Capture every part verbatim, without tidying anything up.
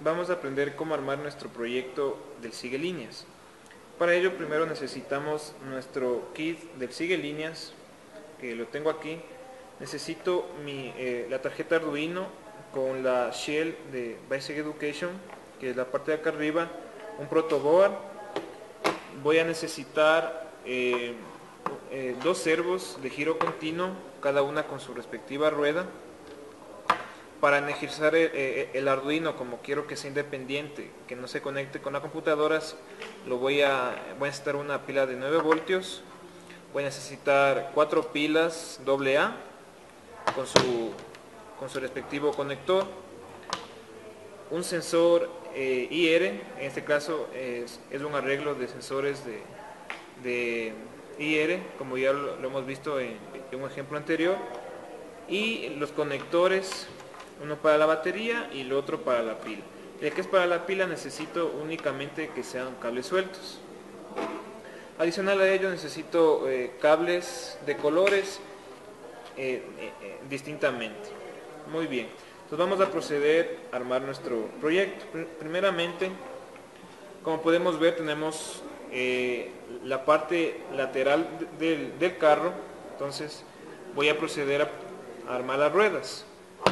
vamos a aprender cómo armar nuestro proyecto del sigue líneas. Para ello primero necesitamos nuestro kit del sigue líneas, que lo tengo aquí. Necesito mi, eh, la tarjeta Arduino con la shell de Basic Education, que es la parte de acá arriba, un protoboard. Voy a necesitar eh, eh, dos servos de giro continuo, cada una con su respectiva rueda. Para energizar el, el, el Arduino, como quiero que sea independiente, que no se conecte con las computadoras, lo voy a, voy a necesitar una pila de nueve voltios. Voy a necesitar cuatro pilas doble A con su, con su respectivo conector, un sensor eh, I R, en este caso es, es un arreglo de sensores de, de I R, como ya lo, lo hemos visto en, en un ejemplo anterior, y los conectores, uno para la batería y el otro para la pila. Ya que es para la pila, necesito únicamente que sean cables sueltos. Adicional a ello necesito eh, cables de colores eh, eh, distintamente. Muy bien, entonces vamos a proceder a armar nuestro proyecto. Primeramente, como podemos ver, tenemos eh, la parte lateral del, del carro. Entonces voy a proceder a, a armar las ruedas.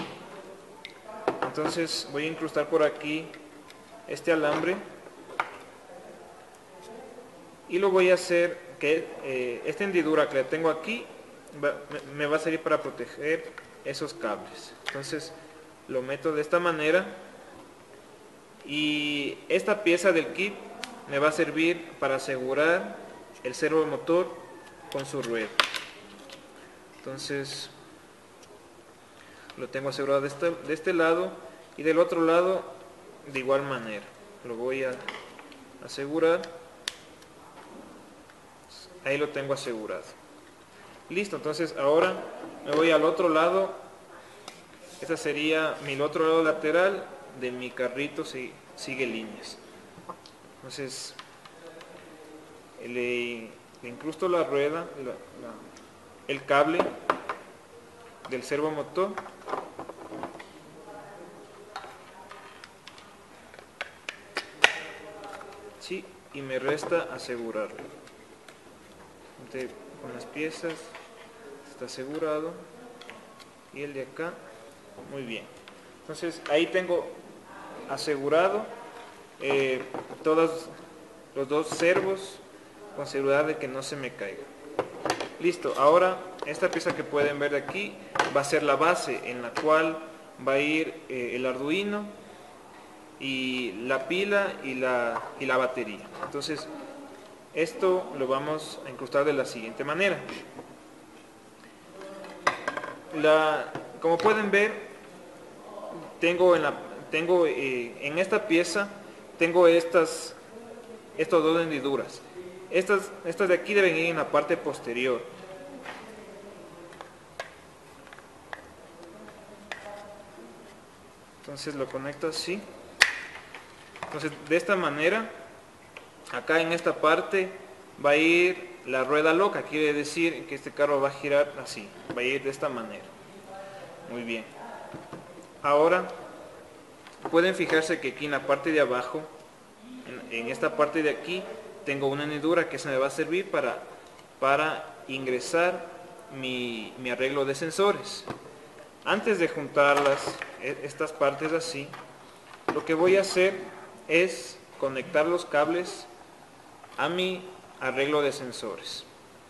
Entonces voy a incrustar por aquí este alambre y lo voy a hacer que eh, esta hendidura que la tengo aquí va, me, me va a servir para proteger esos cables. Entonces lo meto de esta manera y esta pieza del kit me va a servir para asegurar el servomotor con su rueda. Entonces lo tengo asegurado de este, de este lado, y del otro lado de igual manera lo voy a asegurar. Ahí lo tengo asegurado. Listo, entonces ahora me voy al otro lado. Este sería mi otro lado lateral de mi carrito si, sigue líneas. Entonces le, le incrusto la rueda, la, la, el cable del servomotor. Sí, y me resta asegurarlo. Entonces, con las piezas está asegurado, y el de acá, muy bien. Entonces ahí tengo asegurado eh, todos los dos servos con seguridad de que no se me caiga. Listo, ahora esta pieza que pueden ver de aquí va a ser la base en la cual va a ir eh, el Arduino y la pila y la, y la batería. Entonces esto lo vamos a incrustar de la siguiente manera. La, como pueden ver, tengo en, la, tengo, eh, en esta pieza tengo estas, estas dos hendiduras. Estas, estas de aquí deben ir en la parte posterior. Entonces lo conecto así. Entonces de esta manera, acá en esta parte va a ir la rueda loca. Quiere decir que este carro va a girar así, va a ir de esta manera. Muy bien. Ahora pueden fijarse que aquí en la parte de abajo, en, en esta parte de aquí, tengo una hendidura que se me va a servir para, para ingresar mi, mi arreglo de sensores. Antes de juntarlas, estas partes así, lo que voy a hacer es conectar los cables a mi arreglo de sensores.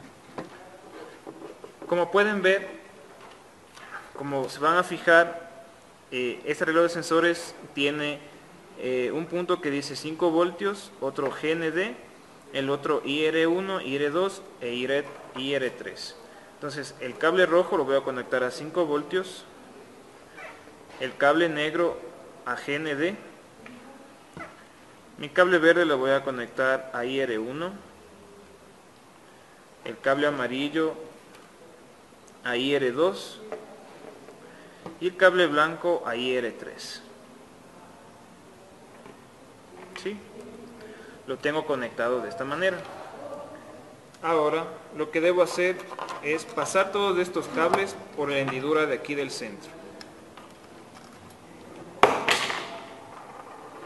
Como pueden ver, como se van a fijar, eh, este arreglo de sensores tiene eh, un punto que dice cinco voltios, otro G N D, el otro I R uno, I R dos e I R tres. Entonces el cable rojo lo voy a conectar a cinco voltios, el cable negro a G N D, mi cable verde lo voy a conectar a I R uno, el cable amarillo a I R dos y el cable blanco a I R tres. ¿Sí? Lo tengo conectado de esta manera. Ahora lo que debo hacer es pasar todos estos cables por la hendidura de aquí del centro.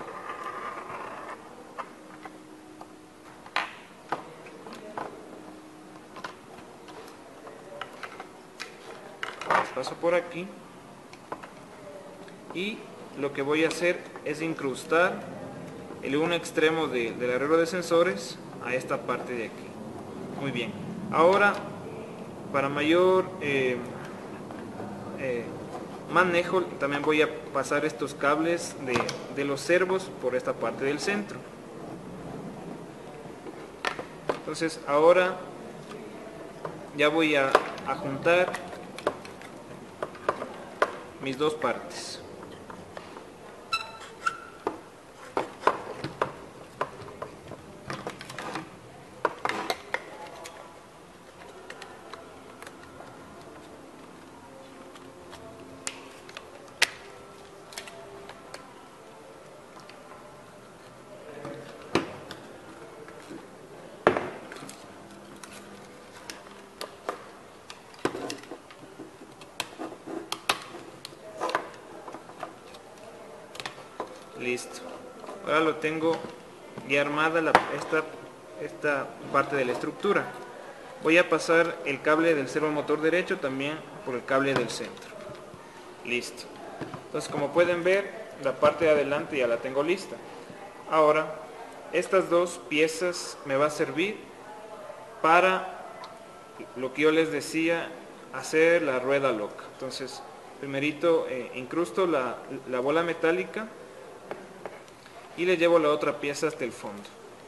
paso por aquí y lo que voy a hacer es incrustar el un extremo de, del arreglo de sensores a esta parte de aquí. Muy bien, ahora para mayor eh, eh, manejo también voy a pasar estos cables de, de los servos por esta parte del centro. Entonces ahora ya voy a, a juntar mis dos partes. Listo. Ahora lo tengo ya armada la, esta, esta parte de la estructura. Voy a pasar el cable del servomotor derecho también por el cable del centro. Listo. Entonces, como pueden ver, la parte de adelante ya la tengo lista. Ahora, estas dos piezas me va a servir para lo que yo les decía, hacer la rueda loca. Entonces, primerito eh, incrusto la, la bola metálica y le llevo la otra pieza hasta el fondo.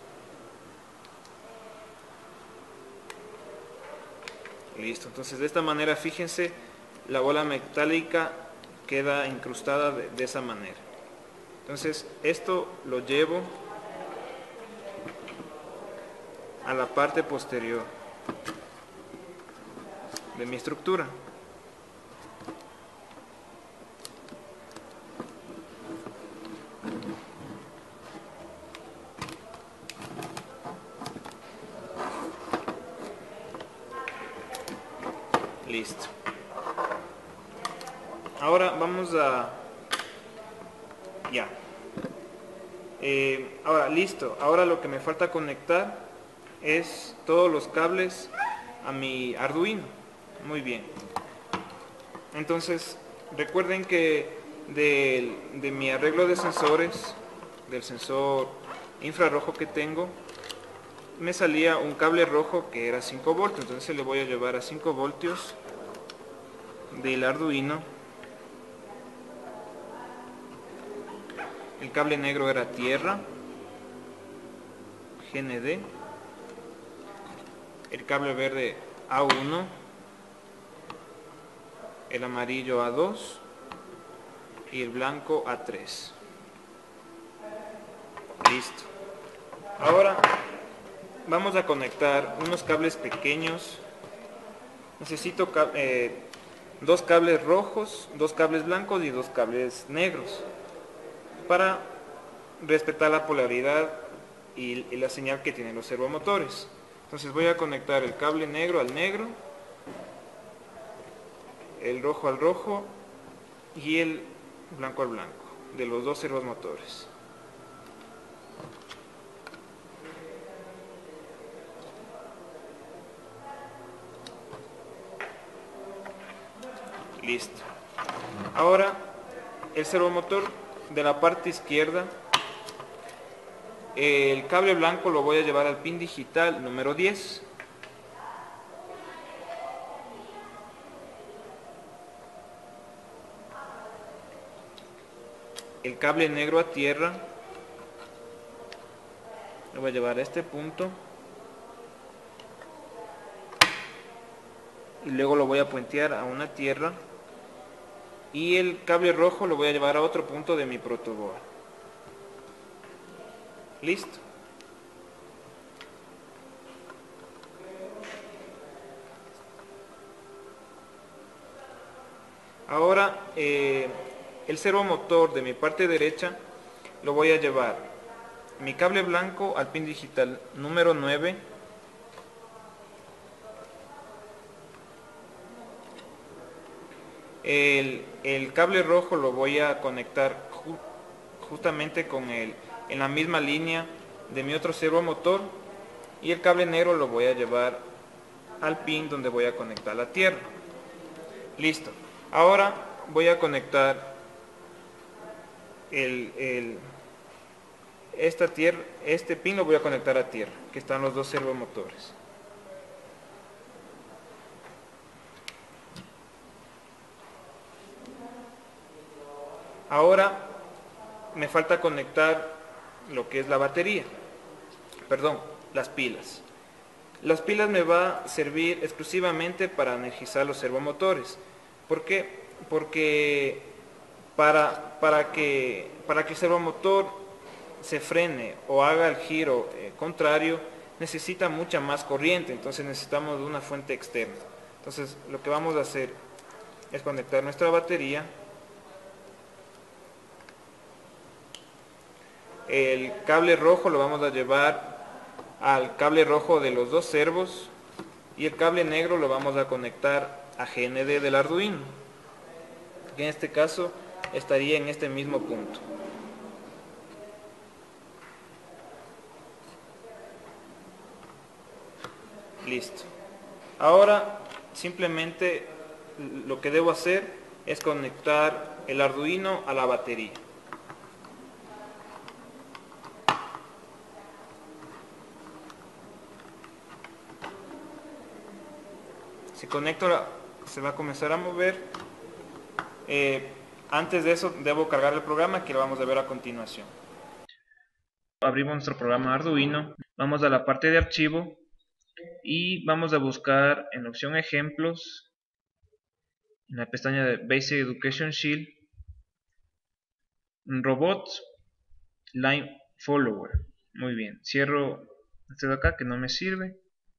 Listo, entonces de esta manera, fíjense, la bola metálica queda incrustada de, de esa manera. Entonces esto lo llevo a la parte posterior de mi estructura. Listo. Ahora vamos a... Ya. Eh, ahora, listo. Ahora lo que me falta conectar es todos los cables a mi Arduino. Muy bien. Entonces, recuerden que de, de mi arreglo de sensores, del sensor infrarrojo que tengo, me salía un cable rojo que era cinco voltios. Entonces le voy a llevar a cinco voltios del Arduino. El cable negro era tierra, G N D. El cable verde A uno. El amarillo A dos. Y el blanco A tres. Listo. Ahora vamos a conectar unos cables pequeños. Necesito eh, dos cables rojos, dos cables blancos y dos cables negros para respetar la polaridad y, y la señal que tienen los servomotores. Entonces voy a conectar el cable negro al negro, el rojo al rojo y el blanco al blanco de los dos servomotores. Listo. Ahora el servomotor de la parte izquierda, el cable blanco lo voy a llevar al pin digital número diez. El cable negro a tierra lo voy a llevar a este punto y luego lo voy a puentear a una tierra. Y el cable rojo lo voy a llevar a otro punto de mi protoboard. Listo. Ahora eh, el servomotor de mi parte derecha lo voy a llevar mi cable blanco al pin digital número nueve. El, el cable rojo lo voy a conectar ju justamente con el, en la misma línea de mi otro servomotor, y el cable negro lo voy a llevar al pin donde voy a conectar la tierra. Listo. Ahora voy a conectar el, el, esta tierra, este pin lo voy a conectar a tierra, que están los dos servomotores. Ahora me falta conectar lo que es la batería, perdón, las pilas. Las pilas me va a servir exclusivamente para energizar los servomotores. ¿Por qué? Porque para, para, que, para que el servomotor se frene o haga el giro eh, contrario, necesita mucha más corriente, entonces necesitamos de una fuente externa. Entonces lo que vamos a hacer es conectar nuestra batería. El cable rojo lo vamos a llevar al cable rojo de los dos servos y el cable negro lo vamos a conectar a G N D del Arduino, que en este caso estaría en este mismo punto. Listo. Ahora simplemente lo que debo hacer es conectar el Arduino a la batería. Si conecto, se va a comenzar a mover. Eh, antes de eso debo cargar el programa, que lo vamos a ver a continuación. Abrimos nuestro programa Arduino, vamos a la parte de archivo y vamos a buscar en la opción ejemplos, en la pestaña de Basic Education Shield, Robots Line Follower. Muy bien, cierro este de acá que no me sirve.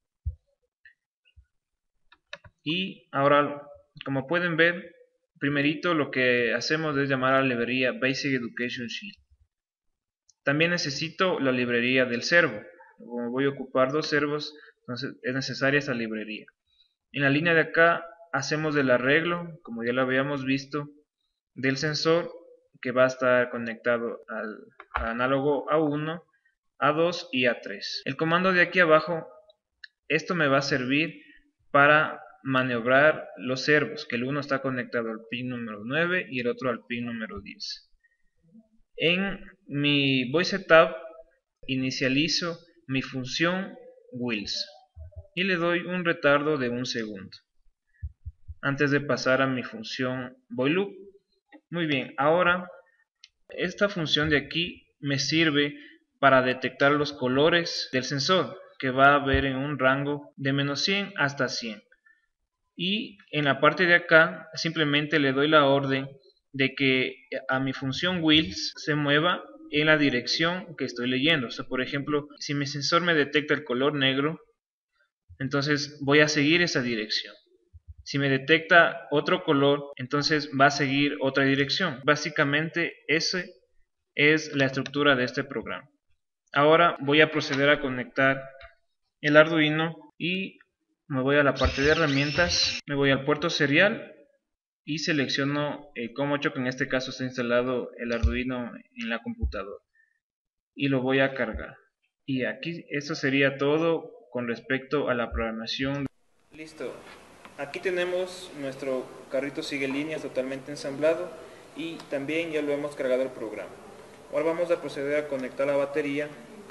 Y ahora, como pueden ver, primerito lo que hacemos es llamar a la librería Basic Education Shield. También necesito la librería del servo. Como voy a ocupar dos servos, entonces es necesaria esta librería. En la línea de acá hacemos el arreglo, como ya lo habíamos visto, del sensor que va a estar conectado al, al análogo A uno, A dos y A tres. El comando de aquí abajo, esto me va a servir para maniobrar los servos, que el uno está conectado al pin número nueve y el otro al pin número diez. En mi Voice Setup inicializo mi función Wheels y le doy un retardo de un segundo antes de pasar a mi función Void Loop. Muy bien, ahora esta función de aquí me sirve para detectar los colores del sensor, que va a haber en un rango de menos cien hasta cien. Y en la parte de acá simplemente le doy la orden de que a mi función Wheels se mueva en la dirección que estoy leyendo. O sea, por ejemplo, si mi sensor me detecta el color negro, entonces voy a seguir esa dirección. Si me detecta otro color, entonces va a seguir otra dirección. Básicamente esa es la estructura de este programa. Ahora voy a proceder a conectar el Arduino y me voy a la parte de herramientas, me voy al puerto serial y selecciono el COM ocho, que en este caso está instalado el Arduino en la computadora, y lo voy a cargar. Y aquí esto sería todo con respecto a la programación. Listo, aquí tenemos nuestro carrito sigue líneas totalmente ensamblado y también ya lo hemos cargado el programa. Ahora vamos a proceder a conectar la batería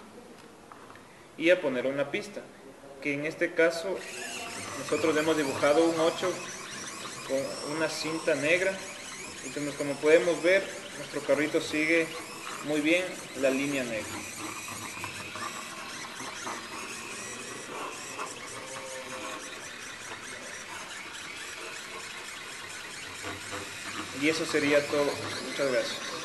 y a poner una pista, que en este caso nosotros hemos dibujado un ocho con una cinta negra. Entonces, como podemos ver, nuestro carrito sigue muy bien la línea negra. Y eso sería todo. Muchas gracias.